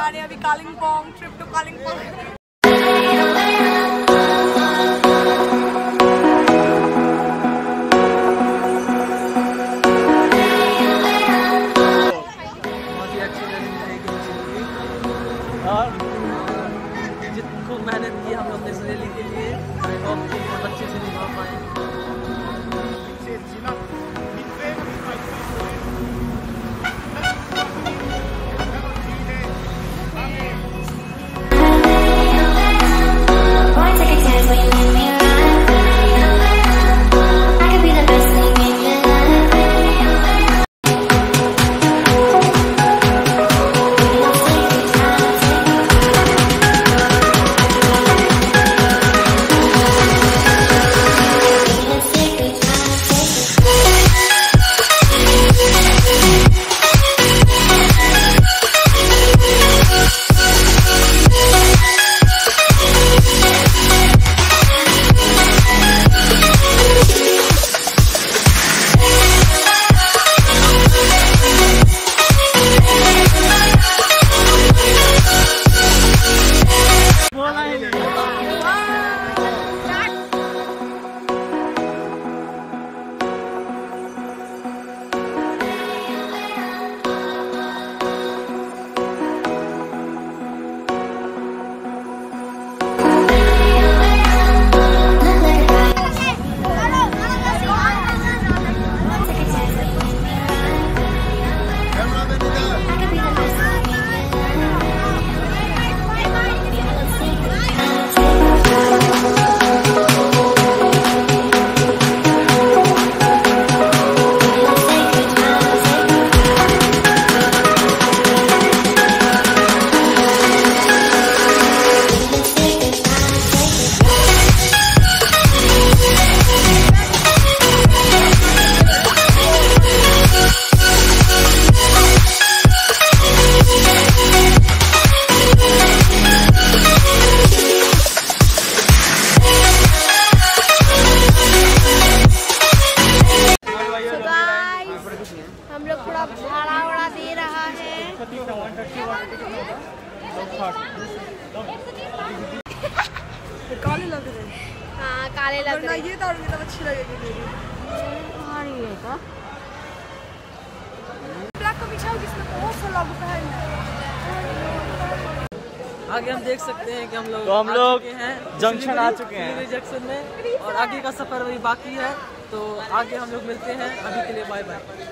जा रहे हैं अभी कालिम्पोंग, ट्रिप टू कालिम्पोंग। जितनी मेहनत की हम लोग इस रैली के लिए बहुत अच्छे से निभा पाए। हम लोग थोड़ा भाड़ा दे रहा है। काले लग रहे हैं। हाँ काले लग रहे हैं। ये तो अच्छी लगेगी मेरी। हाँ ये का ब्लैक को बिछाओ किसने बहुत सा लागू पहन है। आगे हम देख सकते हैं कि हम लोग जंक्शन आ चुके हैं जंक्शन में, और आगे का सफर अभी बाकी है। तो आगे हम लोग मिलते हैं, अभी के लिए बाय बाय।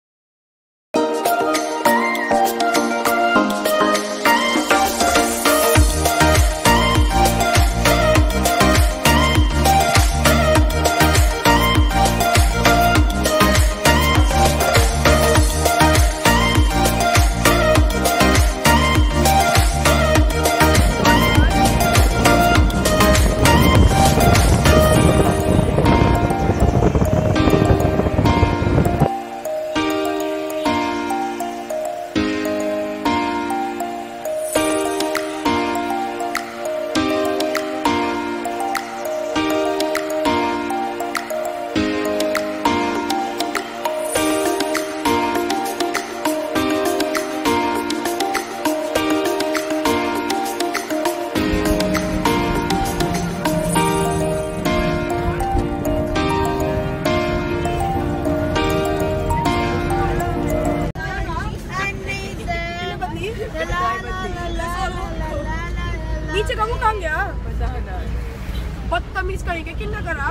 नीचे का वो कहाँ गया? बदतमीज करेंगे किन्ना करा?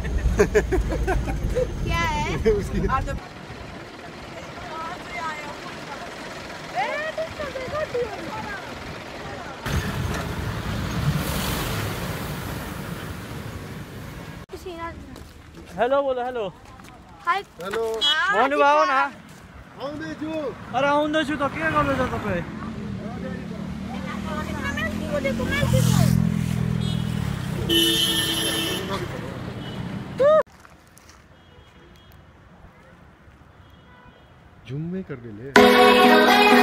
क्या है? हेलो बोलो hello hi hello Mohan Babu ना अरे आउँदैछु त के गर्दैछ तपाईँ जूम में कर ले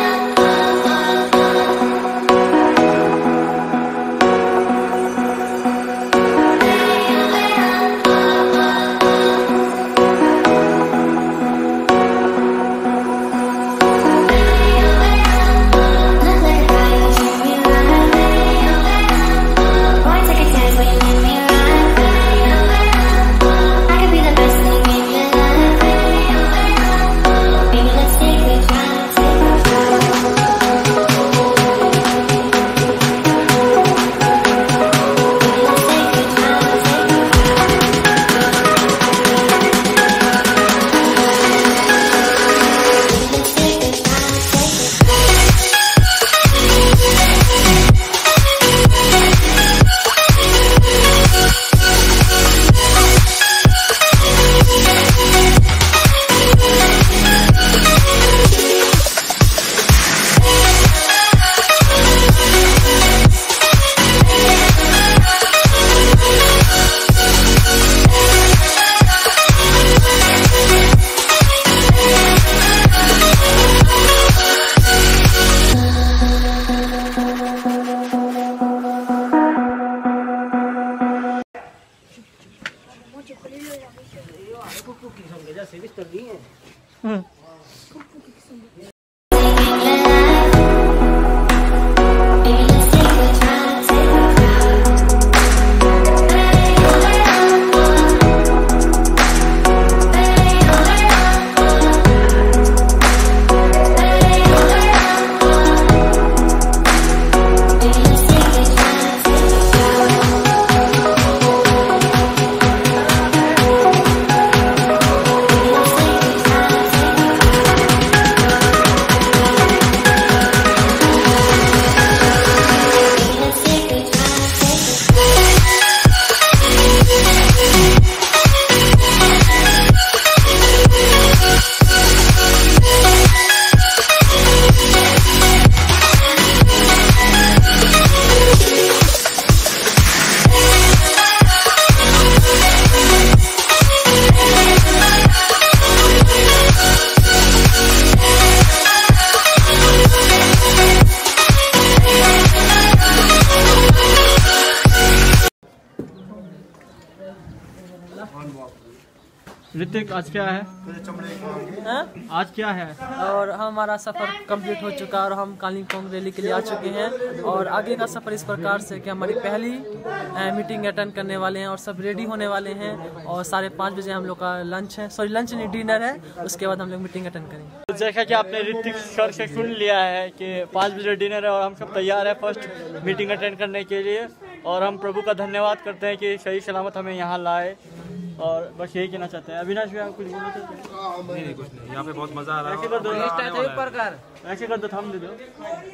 ऋतिक आज क्या है? आज क्या है? और हमारा सफ़र कंप्लीट हो चुका है और हम कालिम्पोंग रैली के लिए आ चुके हैं। और आगे का सफ़र इस प्रकार से कि हमारी पहली मीटिंग अटेंड करने वाले हैं और सब रेडी होने वाले हैं। और 5:30 बजे हम लोग का लंच है, सॉरी लंच नहीं डिनर है, उसके बाद हम लोग मीटिंग अटेंड करेंगे। तो जैसा कि आपने ऋतिक सर से सुन लिया है कि 5 बजे डिनर है और हम सब तैयार है फर्स्ट मीटिंग अटेंड करने के लिए। और हम प्रभु का धन्यवाद करते हैं कि सही सलामत हमें यहाँ लाए। और बस यही कहना चाहते हैं। अविनाश भी आप कुछ बोलना चाहते हैं? नहीं कुछ नहीं, यहाँ पे बहुत मजा आ रहा है। ऐसे कर दो, ऐसे कर दो, थम दे दो।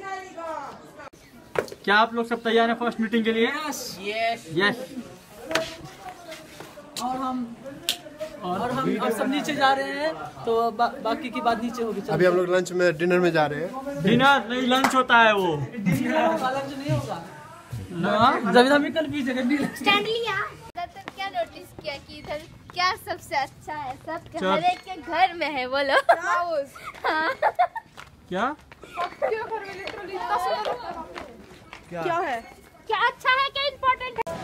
क्या आप लोग सब तैयार हैं फर्स्ट मीटिंग के लिए? यस। और हम सब नीचे जा रहे हैं, तो बाकी की बात नीचे होगी। अभी हम लोग लंच में डिनर में जा रहे हैं। डिनर नहीं, लंच होता है वो। लंच नहीं होगा जब हम कल पीछे स्टैंड लिया। क्या नोटिस किया कि इधर क्या सबसे अच्छा है? सब हर एक के घर में है, बोलो। हाँ। क्या क्या है? क्या अच्छा है, क्या इम्पोर्टेंट है?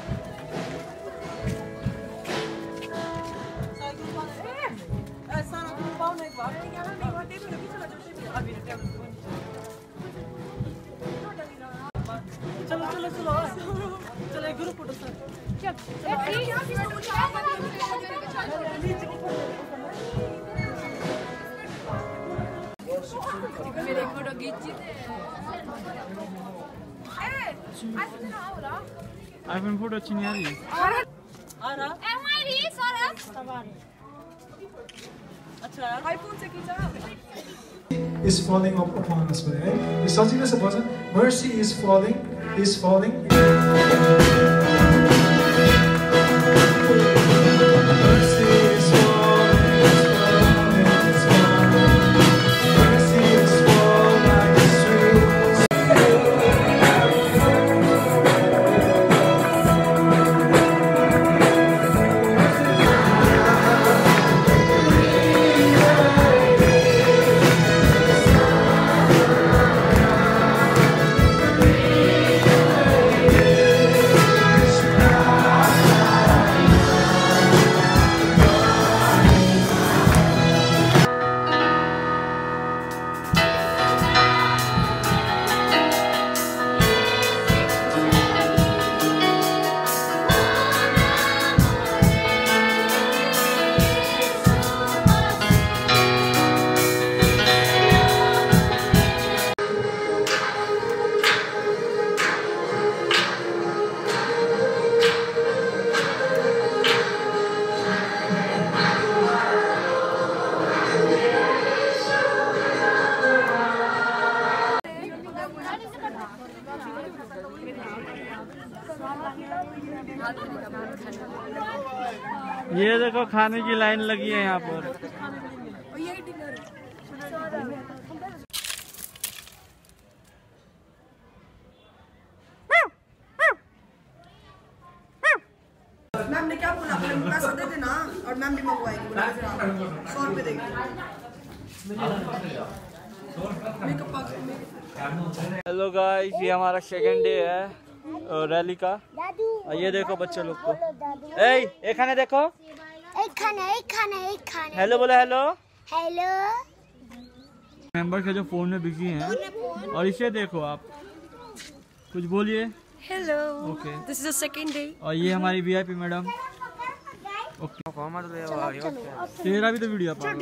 चलो चलो चलो चलो एक ग्रुप फोटो सर। मेरे फोटो खींची आईफोन फोटो अच्छी नहीं आ रही। अच्छा आईफोन से खींचा। Is falling upon us, right? यो सजिलो छ भजन, mercy is falling. Mercy is falling, mercy is falling like a stream. ये देखो खाने की लाइन लगी है यहाँ पर। मैम ने क्या बोला? पैसा दे देना और मैम भी मंगवाएगी। 100 रुपए देगी। हेलो गाइस, ये हमारा सेकंड डे है रैली का। ये देखो बच्चे लोग को, ए खाने देखो। एक खाना। हेलो बोला हेलो। हेलो। मेंबर के जो फोन में बिजी हैं और इसे देखो आप, कुछ बोलिए। Hello. Okay, this is the second day. और ये हमारी वीआईपी मैडम। ओके, तेरा भी तो वीडियो पा।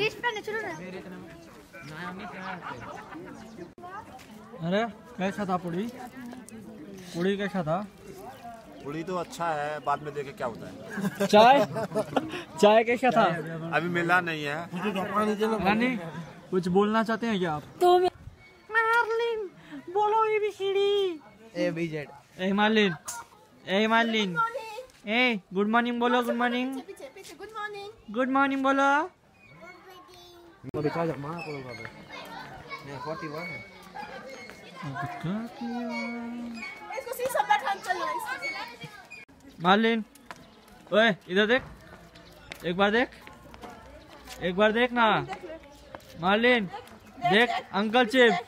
अरे कैसा था पुड़ी? पुड़ी कैसा था? पूरी तो अच्छा है, बाद में देखे क्या होता है। चाय कैसा था? अभी मिला नहीं है। रानी कुछ बोलना चाहते हैं क्या आप? तो मार्लिन बोलो ABCD। ABZ। ए मार्लिन, ए मार्लिन, ए गुड मॉर्निंग बोलो। गुड मॉर्निंग, गुड मॉर्निंग बोलो। मार्लिन, ओए इधर देख, एक बार देख ना। मार्लिन देख, अंकल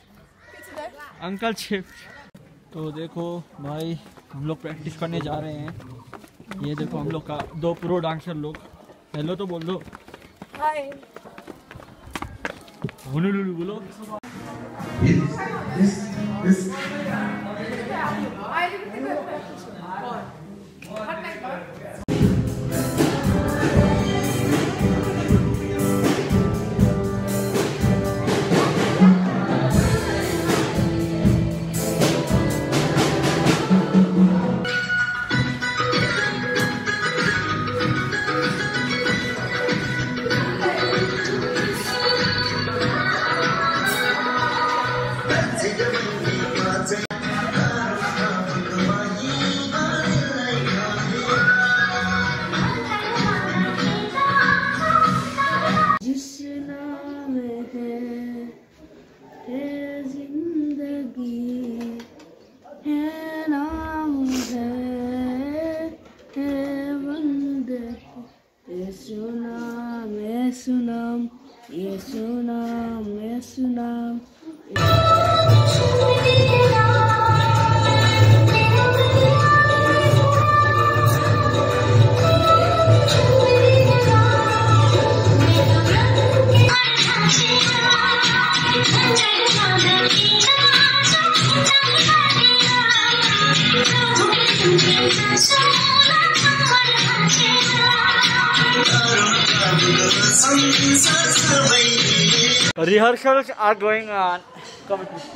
चिप। तो देखो भाई, हम लोग प्रैक्टिस करने जा रहे हैं। ये देखो हम लोग का 2 प्रो डांसर लोग। हेलो तो बोल दो। हाय। बोलो। Rehearsals are going on. Come on.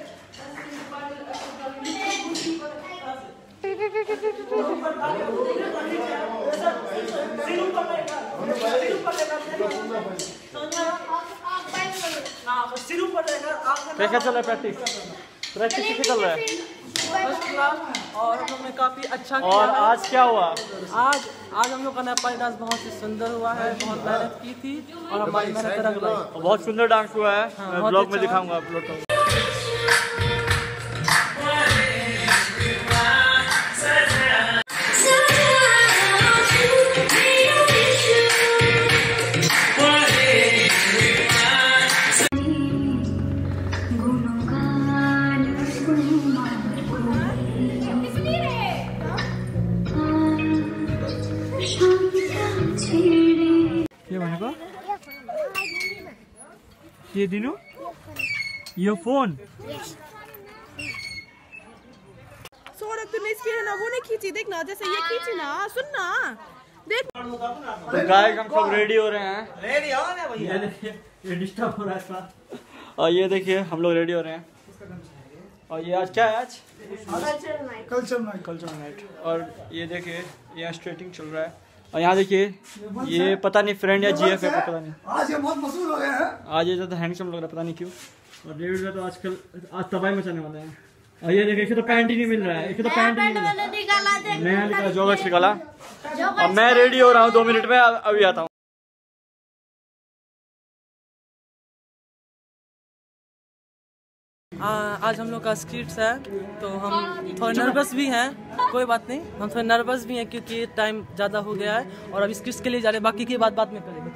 कैसा चल रहा है प्रैक्टिस कैसे चल रहा है? First class. और हम लोग ने काफ़ी अच्छा किया। और आज क्या हुआ? आज हम लोग का नेपाली डांस बहुत ही सुंदर हुआ है। बहुत मेहनत की थी और हमारी मेहनत रंग लाई। बहुत सुंदर डांस हुआ है। मैं ब्लॉग में दिखाऊंगा अपलोड करूंगा। ये दिनों ये फोन सौरभ तूने इसकी है ना वो नहीं खींची, देखना जैसे ये खींची ना, सुन ना देख। तो गाइस हम सब रेडी हो रहे हैं। रेडी हो ना भैया? ये डिस्टर्ब हो रहा है इसका। और ये देखिए हम लोग रेडी हो रहे हैं। और ये आज क्या है? आज कल्चर नाइट। और ये देखिए यहाँ स्ट्रेटिंग चल रहा है। और यहाँ देखिए ये पता नहीं फ्रेंड या GF है, पता नहीं। आज ये बहुत मशहूर हो गए हैं। आज ये ज़्यादा हैंडसम लग रहा है, पता नहीं क्यों। और डेविड का तो आजकल आज तबाही मचाने वाले हैं। और ये देखिए इसे तो पैंट ही नहीं मिल रहा है, इसे तो पैंट ही नहीं मिल रहा है। नया निकाला जॉगर्स निकाला। और मैं रेडी हो रहा हूँ 2 मिनट में, अभी आता हूँ। आज हम लोग का स्किट्स है तो हम थोड़े नर्वस भी हैं। कोई बात नहीं, हम थोड़े नर्वस भी हैं क्योंकि टाइम ज़्यादा हो गया है और अभी स्किट्स के लिए जा रहे हैं। बाकी की बात बाद में करेंगे।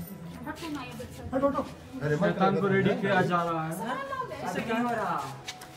शैतान को रेडी किया जा रहा है।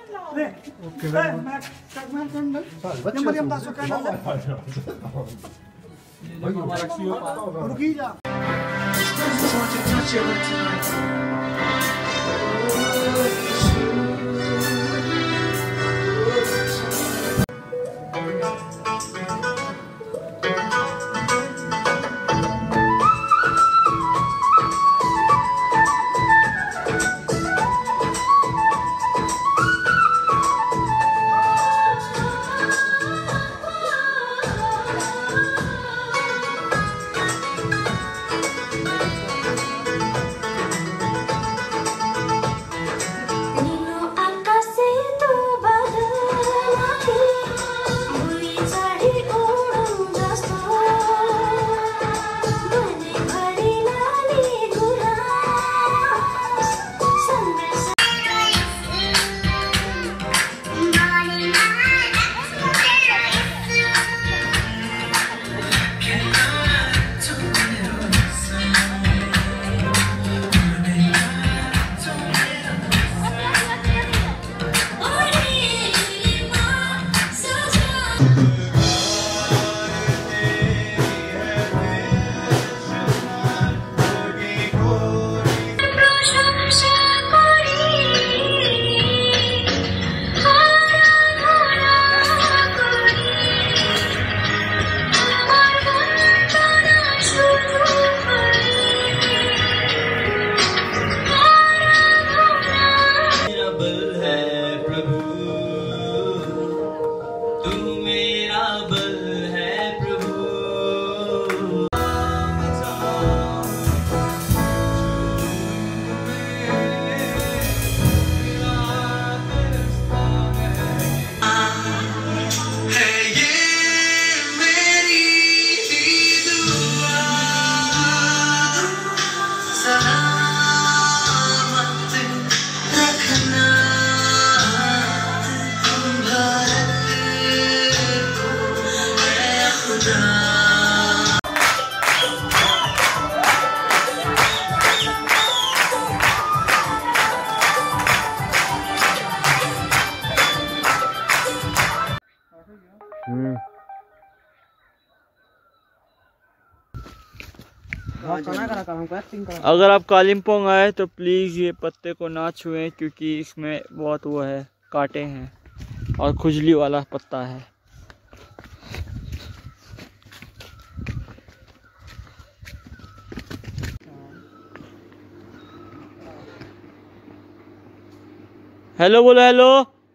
अगर आप कालिम्पोंग आए तो प्लीज़ ये पत्ते को ना छुएं, क्योंकि इसमें बहुत वो है, कांटे हैं और खुजली वाला पत्ता है। हेलो बोलो, हेलो।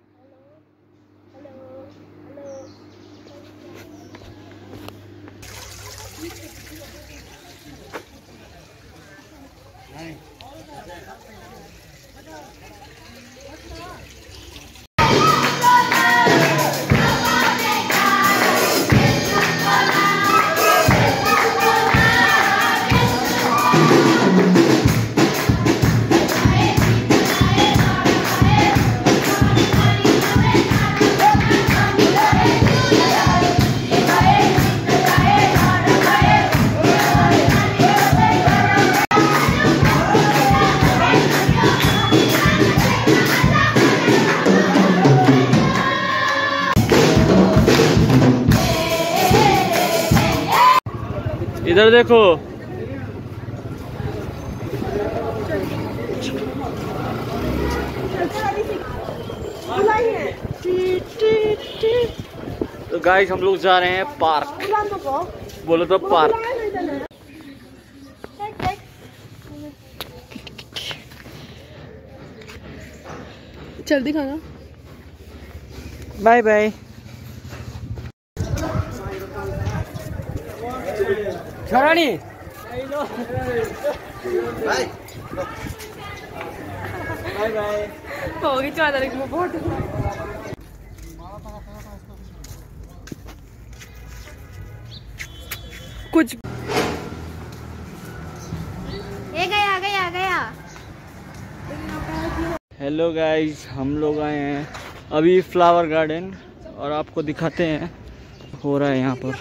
इधर देखो, तो गाइस हम लोग जा रहे हैं पार्क। बोलो तो पार्क। चल दिखाना। Bye bye. छोरानी बाय बाय। होगी चादर एक में बहुत कुछ। ये गया गया गया। हेलो गाइस, हम लोग आए हैं अभी फ्लावर गार्डन और आपको दिखाते हैं हो रहा है यहाँ पर।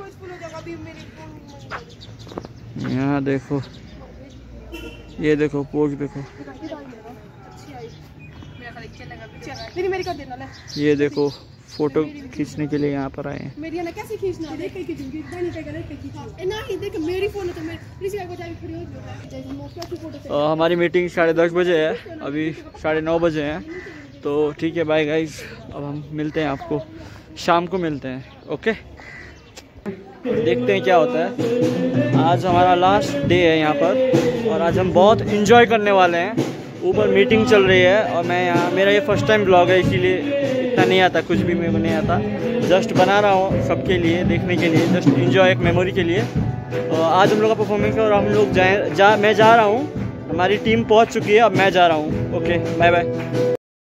यहाँ देखो, ये देखो पोज देखो। ये देखो फोटो खींचने के लिए यहाँ पर आए हैं। मेरी ना कैसे खींचना देख के खींचूंगी गाड़ी पे गलत पे खींचो ना ये देख मेरी फोन है तो मैं किसी का जाके खड़ी हो फोटो। हमारी मीटिंग 10:30 बजे है, अभी 9:30 बजे हैं। तो ठीक है, बाय गाइस, अब हम मिलते हैं, आपको शाम को मिलते हैं। ओके, देखते हैं क्या होता है। आज हमारा लास्ट डे है यहाँ पर और आज हम बहुत इंजॉय करने वाले हैं। ऊपर मीटिंग चल रही है और मैं यहाँ, मेरा ये फर्स्ट टाइम ब्लॉग है, इसीलिए इतना नहीं आता, कुछ भी मेरे को नहीं आता। जस्ट बना रहा हूँ सबके लिए, देखने के लिए, जस्ट इंजॉय, एक मेमोरी के लिए। आज हम लोग का परफॉर्मेंस है और हम लोग मैं जा रहा हूँ, हमारी टीम पहुँच चुकी है, अब मैं जा रहा हूँ। Okay, bye bye.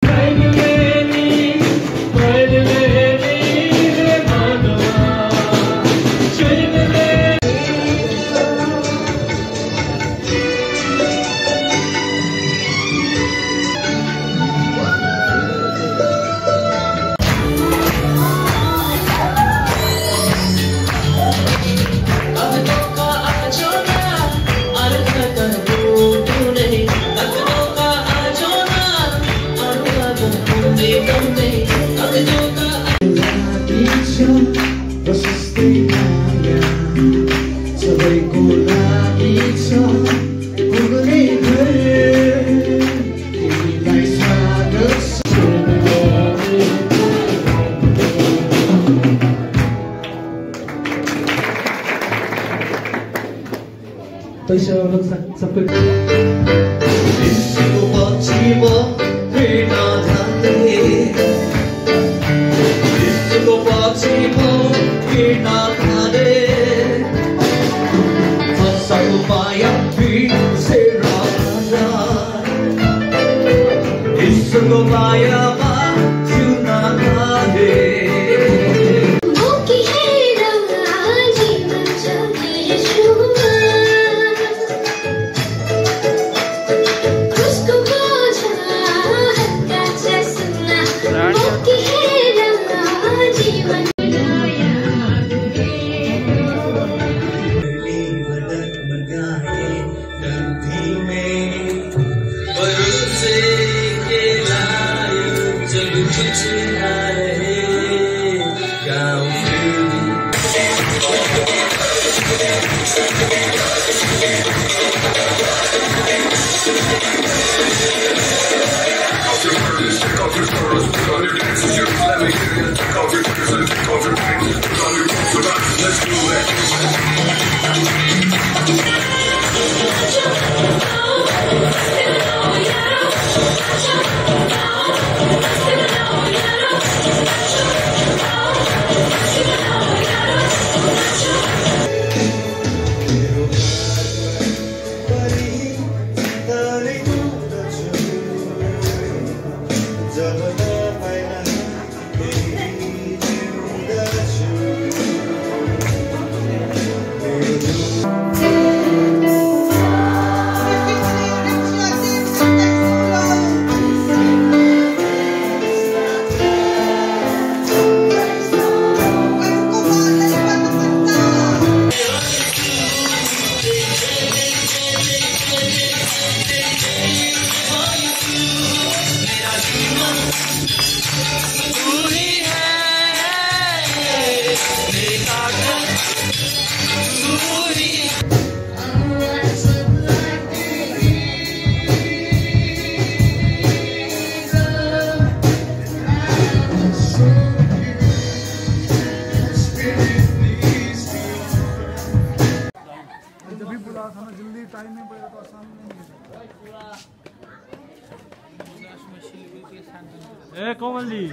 Komal ji,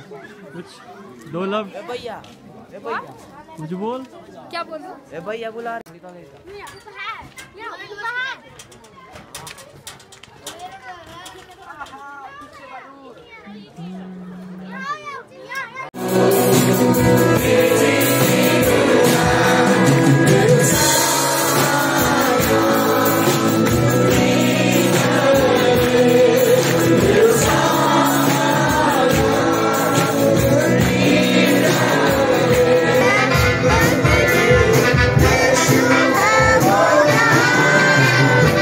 कुछ दो लफ्ज़ भैया, कुछ बोल। क्या बोलूं? भैया बुला Bye.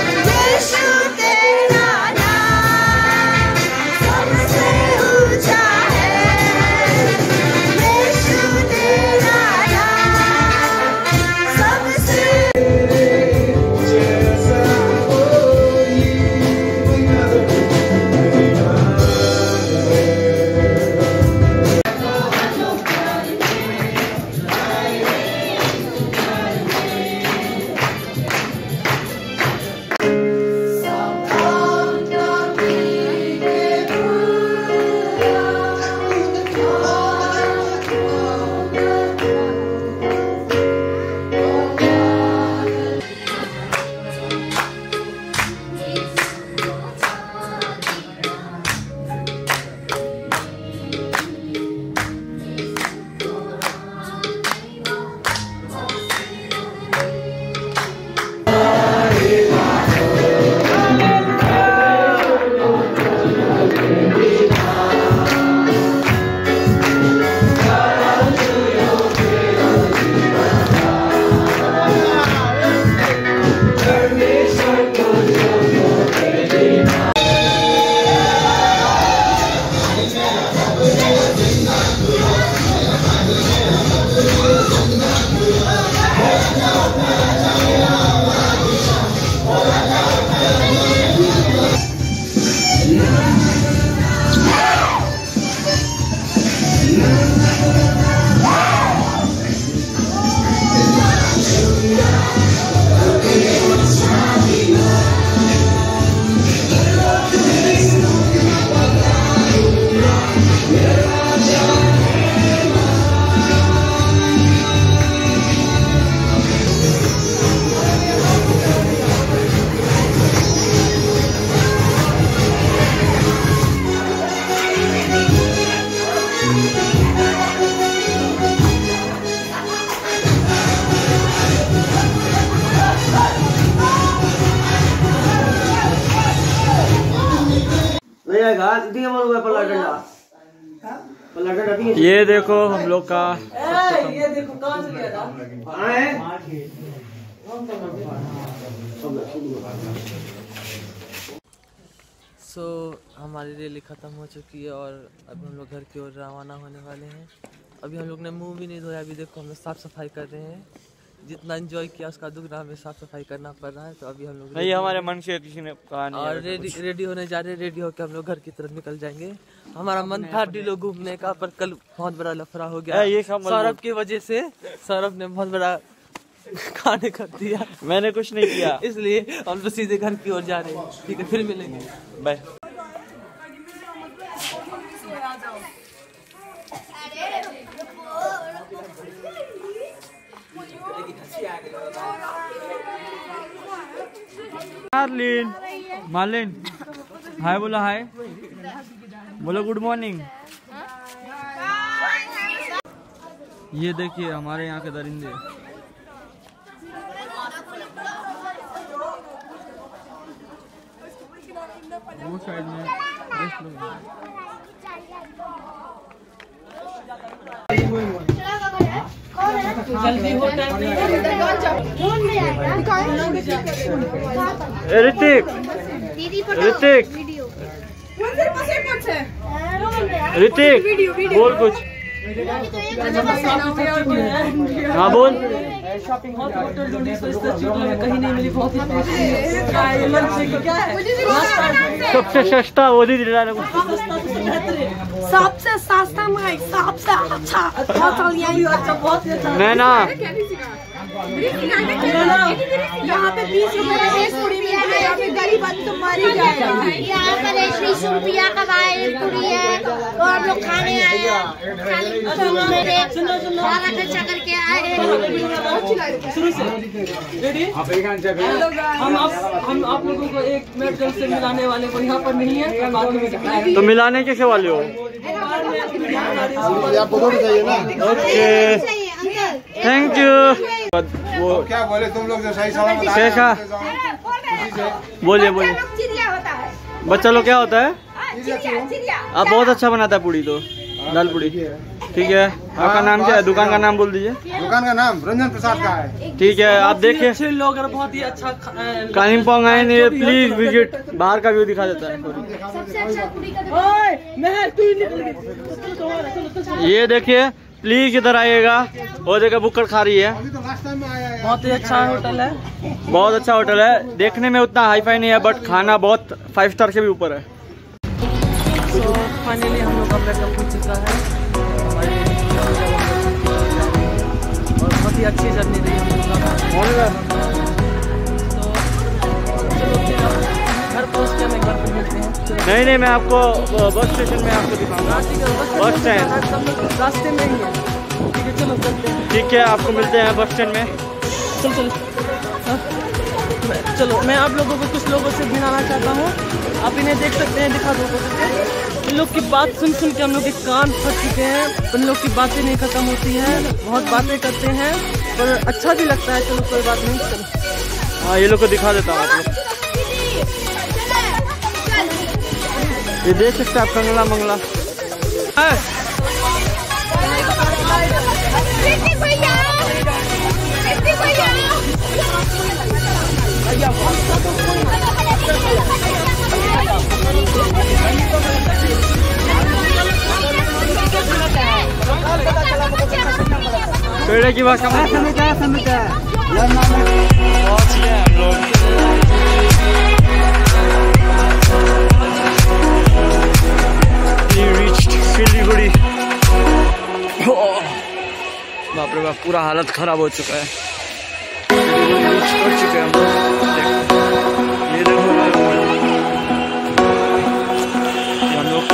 ये देखो हम लोग का ये देखो कहाँ से लिया था? हमारी रैली ख़त्म हो चुकी है और अब हम लोग घर की ओर रवाना होने वाले हैं। अभी हम लोग ने मुंह भी नहीं धोया। अभी देखो हम लोग साफ़ सफाई कर रहे हैं। जितना एंजॉय किया उसका दुगना हमें साफ सफाई करना पड़ रहा है। तो अभी हम लोग नहीं, हमारे मन से किसी ने कहा नहीं और रेडी होने जा रहे हैं। रेडी होकर हम लोग घर की तरफ निकल जाएंगे। हमारा मन था डिलो घूमने का, पर कल बहुत बड़ा लफड़ा हो गया ये सौरभ की वजह से। सौरभ ने बहुत बड़ा खाने कर दिया। मैंने कुछ नहीं किया, इसलिए हम लोग सीधे घर की ओर जा रहे हैं। ठीक है, फिर मिलेंगे, बाय। मार्लिन, मार्लिन हाय बोलो, हाय बोलो, गुड मॉर्निंग। ये देखिए हमारे यहाँ के दरिंदे। वो साइड में ऋतिक, ऋतिक, ऋतिक बोल कुछ। हाँ बोल। शॉपिंग कहीं नहीं मिली, बहुत ही सबसे सस्ता वो दी सबसे सस्ता नहीं, सबसे अच्छा। नैना यहाँ पे 20 रुपए में एक पूरी मिल रही है। यहाँ पे गरीब आदमी तो मर ही जाएगा। यहाँ पर 20 रुपया का पूरी है और हम लोग खाने आए हैं। सारा खर्चा करके आए हैं। हम आप लोगों को एक मिनट से मिलाने वाले को यहाँ पर नहीं है। तो मिलाने कैसे वाले हो? Okay, thank you. वो क्या बोले तुम लोग जो सही सलामत शेखा, बोलिए बोलिए। बच्चा लोग क्या होता है? आप बहुत अच्छा बनाता है पूड़ी, तो दाल पूड़ी। ठीक है, आपका नाम क्या है? दुकान का नाम बोल दीजिए। दुकान का नाम रंजन प्रसाद का है। ठीक है, आप देखिए अच्छे लोग और बहुत ही अच्छा कालिम्पोंग आए नहीं, प्लीज विजिट। बाहर का व्यू दिखा देता है। ये देखिए, प्लीज इधर आइएगा। वो जगह बुक्कड़ खा रही है। बहुत ही अच्छा होटल है, बहुत अच्छा होटल है। देखने में उतना हाई फाई नहीं है, बट खाना बहुत 5 स्टार से भी ऊपर है। तो फाइनली हम लोग अपना काम हो चुका है और बहुत ही अच्छी जर्नी रही है। घर पहुँच के हमें घर पर मिलते हैं। नहीं नहीं, मैं आपको बस स्टेशन में आपको दिखाऊंगा। बस स्टैंड रास्ते में ही है। ठीक है, चलो चलते हैं। ठीक है, आपको मिलते हैं बस स्टैंड में। चलो चलो चलो। मैं आप लोगों को कुछ लोगों से मिलाना चाहता हूँ। आप इन्हें देख सकते हैं, दिखा दो। इन लोग की बात सुन सुन के हम लोग के कान फट चुके हैं। उन लोग की बातें नहीं खत्म होती हैं, बहुत बातें करते हैं, पर अच्छा भी लगता है। चलो कोई बात नहीं, चलो। हाँ, ये लोग को दिखा देता हूँ। आप लोग ये देख सकते हैं, आप कंगला मंगला पेड़े की भाषा में सिलीगुड़ी। बाप रे बाप, पूरा हालत खराब हो चुका है। कर चुके हैं हम। ये देखो हम लोग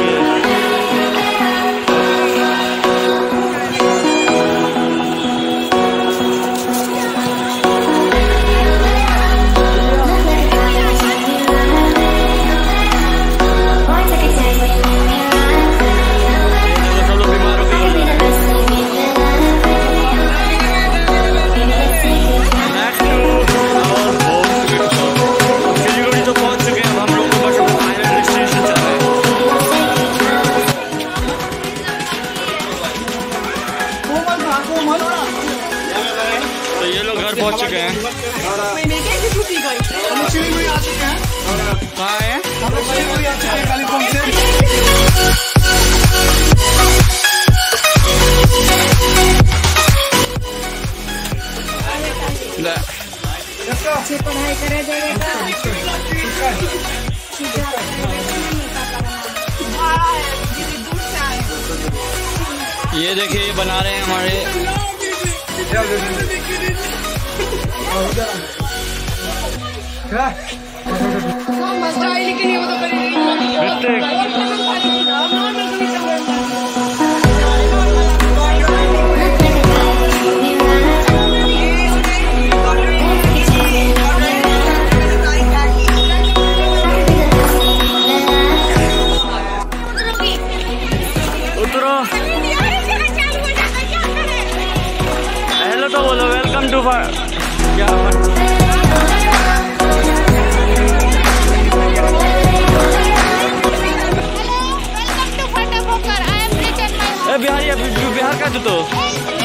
सिलीगुड़ी तो पहुंच चुके हैं हम। तो ये लोग घर पहुंच चुके हैं। कहाँ है? अच्छी पढ़ाई करे देगा। ये देखिए ये बना रहे हैं हमारे तो बोलो वेलकम टू क्या बिहारी बिहार का तो